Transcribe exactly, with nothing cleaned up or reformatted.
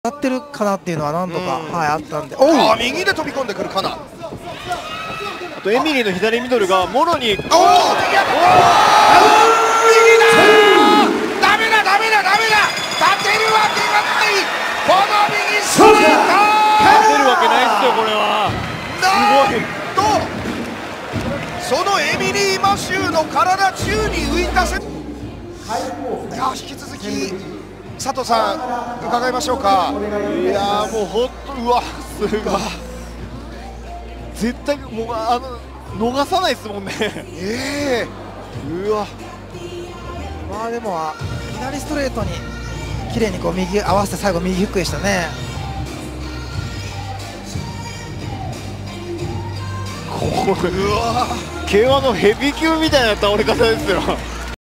やってるかなっていうのは何度か、はい、あったんで、 おお、右で飛び込んでくるかな。あとエミリーの左ミドルがもろに、おお、右だ、 ダメだダメだダメだ、立てるわけがない。この右ストレート、 立てるわけないですよこれは。 すごいと、そのエミリー・マシューの体宙に浮いたせ、いや引き続き佐藤さん伺いましょうか。 いやもう本当、うわすごい、絶対もうあの逃さないですもんね。 ええー、うわ、 まあでも左ストレートに綺麗にこう右合わせて最後右フックでしたね。 これうわ、ケーワンのヘビー級みたいな倒れ方ですよ。